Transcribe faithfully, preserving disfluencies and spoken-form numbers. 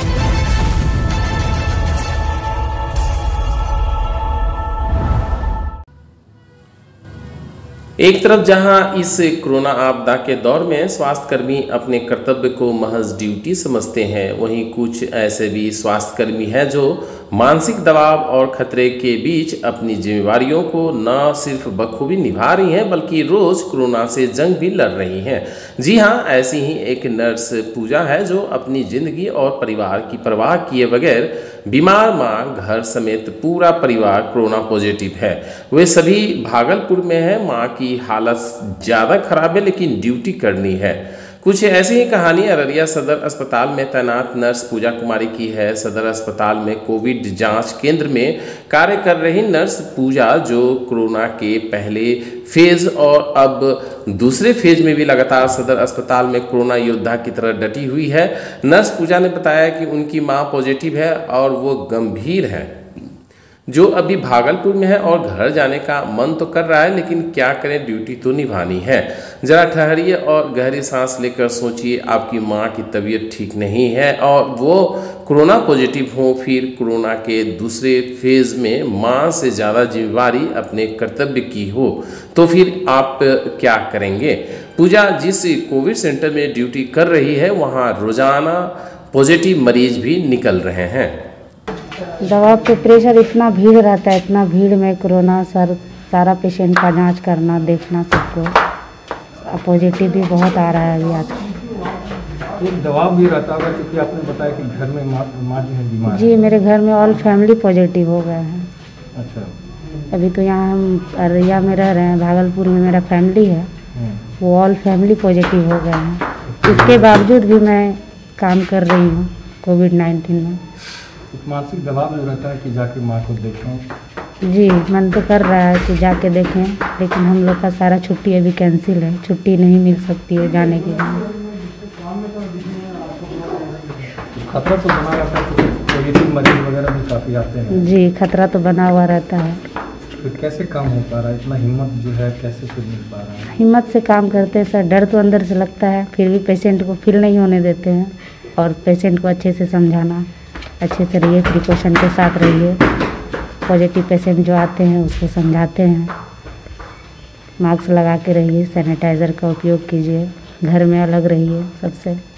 एक तरफ जहां इस कोरोना आपदा के दौर में स्वास्थ्यकर्मी अपने कर्तव्य को महज ड्यूटी समझते हैं, वहीं कुछ ऐसे भी स्वास्थ्यकर्मी हैं जो मानसिक दबाव और खतरे के बीच अपनी जिम्मेदारियों को न सिर्फ बखूबी निभा रही हैं बल्कि रोज कोरोना से जंग भी लड़ रही हैं। जी हां, ऐसी ही एक नर्स पूजा है जो अपनी जिंदगी और परिवार की परवाह किए बगैर बीमार मां, घर समेत पूरा परिवार कोरोना पॉजिटिव है। वे सभी भागलपुर में है। मां की हालत ज़्यादा खराब है लेकिन ड्यूटी करनी है। कुछ ऐसी ही कहानी अररिया सदर अस्पताल में तैनात नर्स पूजा कुमारी की है। सदर अस्पताल में कोविड जांच केंद्र में कार्य कर रही नर्स पूजा, जो कोरोना के पहले फेज और अब दूसरे फेज में भी लगातार सदर अस्पताल में कोरोना योद्धा की तरह डटी हुई है। नर्स पूजा ने बताया कि उनकी मां पॉजिटिव है और वो गंभीर है, जो अभी भागलपुर में है और घर जाने का मन तो कर रहा है लेकिन क्या करें, ड्यूटी तो निभानी है। जरा ठहरिए और गहरी सांस लेकर सोचिए, आपकी मां की तबीयत ठीक नहीं है और वो कोरोना पॉजिटिव हो, फिर कोरोना के दूसरे फेज में मां से ज़्यादा जिम्मेदारी अपने कर्तव्य की हो, तो फिर आप क्या करेंगे। पूजा जिस कोविड सेंटर में ड्यूटी कर रही है वहाँ रोजाना पॉजिटिव मरीज भी निकल रहे हैं। दवा पे प्रेशर इतना भीड़ रहता है, इतना भीड़ में कोरोना सर सारा पेशेंट का जांच करना, देखना सबको। पॉजिटिव भी बहुत आ रहा है अभी आज। एक दबाव भी रहता होगा क्योंकि आपने बताया कि घर में माँ माँ जो है बीमार। जी, मेरे घर में ऑल फैमिली पॉजिटिव हो गए हैं। अच्छा। अभी तो यहाँ हम अररिया में रह रहे हैं, भागलपुर में मेरा फैमिली है, वो ऑल फैमिली पॉजिटिव हो गए हैं। इसके बावजूद भी मैं काम कर रही हूँ कोविड नाइन्टीन में। एक मानसिक दबाव में रहता है कि जाके माँ को देखें। जी, मन तो कर रहा है कि जाके देखें, लेकिन हम लोग का सारा छुट्टी अभी कैंसिल है, छुट्टी नहीं मिल सकती है जाने के लिए। खतरा तो बना रहता है क्योंकि पॉजिटिव मरीज वगैरह भी काफ़ी आते हैं। जी, खतरा तो बना हुआ रहता है। फिर कैसे काम हो पा रहा है, इतना हिम्मत जो है कैसे फिर मिल पा रहा है। हिम्मत से काम करते हैं सर, डर तो अंदर से लगता है, फिर भी पेशेंट को फील नहीं होने देते हैं और पेशेंट को अच्छे से समझाना, अच्छे से रहिए, प्रिकॉशन के साथ रहिए। पॉजिटिव पेशेंट जो आते हैं उसको समझाते हैं, मास्क लगा के रहिए, सैनिटाइज़र का उपयोग कीजिए, घर में अलग रहिए सबसे।